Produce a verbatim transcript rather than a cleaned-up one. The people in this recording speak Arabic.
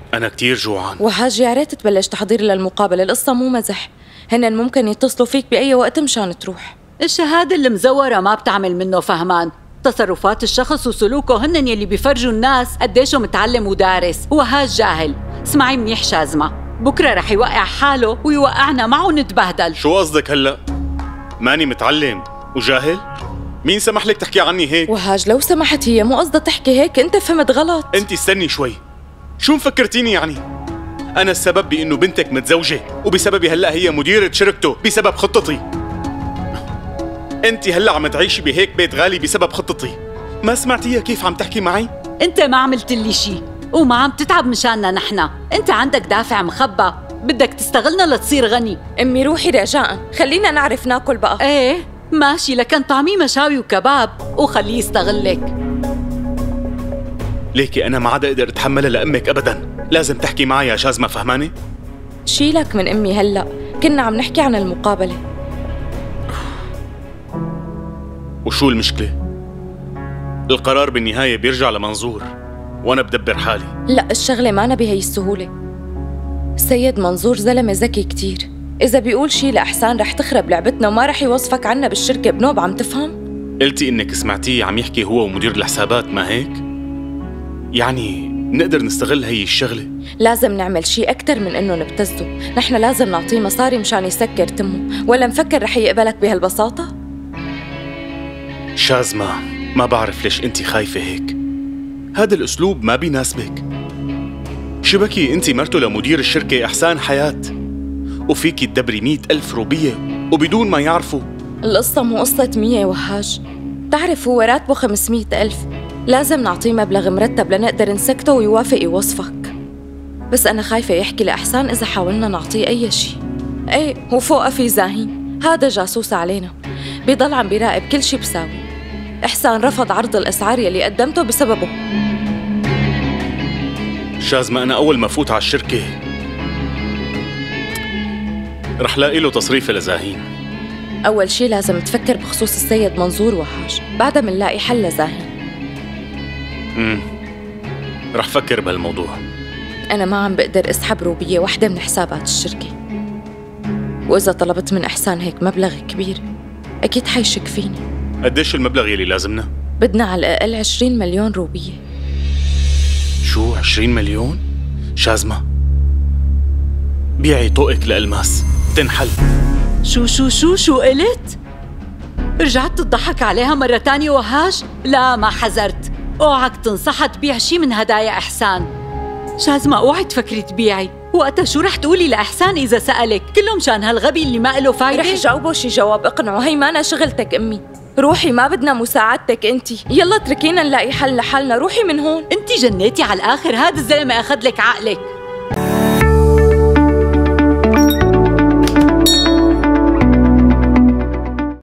أنا كتير جوعان. وهاج يا ريت تبلش تحضير للمقابلة، القصة مو مزح، هن ممكن يتصلوا فيك بأي وقت مشان تروح. الشهادة المزورة ما بتعمل منه فهمان، تصرفات الشخص وسلوكه هن يلي بيفرجوا الناس قديشه متعلم ودارس. وهاج جاهل. اسمعي منيح شازمة، بكرة رح يوقع حاله ويوقعنا معه ونتبهدل. شو قصدك هلأ؟ ماني متعلم وجاهل؟ مين سمح لك تحكي عني هيك؟ وهاج لو سمحت، هي مو قصدها تحكي هيك، انت فهمت غلط. انت استني شوي، شو مفكرتيني يعني؟ أنا السبب بإنه بنتك متزوجة، وبسببي هلأ هي مديرة شركته بسبب خطتي. انت هلأ عم تعيشي بهيك بيت غالي بسبب خطتي. ما سمعتيها كيف عم تحكي معي؟ انت ما عملت لي شي وما عم تتعب مشاننا نحنا، انت عندك دافع مخبى، بدك تستغلنا لتصير غني. امي روحي رجاء، خلينا نعرف ناكل بقى. ايه ماشي، لكن طعميه مشاوي وكباب وخليه يستغلك. ليكي أنا ما عاد أقدر أتحملها لأمك أبداً، لازم تحكي معي يا شازمة، فهماني؟ شيلك من أمي هلأ، كنا عم نحكي عن المقابلة. وشو المشكلة؟ القرار بالنهاية بيرجع لمنظور، وأنا بدبر حالي. لا، الشغلة ما بهي السهولة. السيد منظور زلمة ذكي كتير، إذا بيقول شي لأحسان رح تخرب لعبتنا وما رح يوصفك عنا بالشركة بنوب، عم تفهم؟ قلتي إنك سمعتيه عم يحكي هو ومدير الحسابات، ما هيك؟ يعني نقدر نستغل هي الشغلة. لازم نعمل شي أكتر من إنه نبتزه، نحن لازم نعطيه مصاري مشان يسكر تمه، ولا مفكر رح يقبلك بهالبساطة؟ شازمة، ما بعرف ليش انتي خايفة هيك، هذا الأسلوب ما بيناسبك. شبكي انتي مرته لمدير الشركة إحسان حياة، وفيكي تدبري مئة ألف روبية وبدون ما يعرفوا. القصة مو قصة مية يا وهاج، تعرف هو راتبه خمسمئة ألف، لازم نعطيه مبلغ مرتب لنقدر نسكته ويوافق يوصفك. بس أنا خايفة يحكي لأحسان إذا حاولنا نعطيه أي شي. ايه، وفوقها في زاهين، هذا جاسوس علينا، بيضل عم بيراقب كل شي بساوي. إحسان رفض عرض الأسعار يلي قدمته بسببه. شازمة، أنا أول ما فوت على الشركة رح لاقي له تصريفة لزاهين. أول شي لازم تفكر بخصوص السيد منظور وهاج، بعدها منلاقي حل لزاهين. امم رح فكر بهالموضوع. أنا ما عم بقدر أسحب روبية واحدة من حسابات الشركة، وإذا طلبت من إحسان هيك مبلغ كبير أكيد حيشك فيني. قديش المبلغ يلي لازمنا؟ بدنا على الأقل عشرين مليون روبية. شو عشرين مليون؟ شازمة، بيعي طوقك لألماس تنحل. شو شو شو شو قلت؟ رجعت تضحك عليها مرة تانية وهاج؟ لا، ما حذرت، اوعك تنصحها تبيع شي من هدايا إحسان. شازمة اوعي تفكري تبيعي، وقتها شو رح تقولي لإحسان إذا سألك؟ كله مشان هالغبي اللي ما له فايدة. رح جاوبه شي جواب اقنعه، هي مانا شغلتك أمي. روحي، ما بدنا مساعدتك انتي، يلا اتركينا نلاقي حل لحالنا، روحي من هون. انتي جنيتي على الآخر، هذا الزلمة أخذ لك عقلك.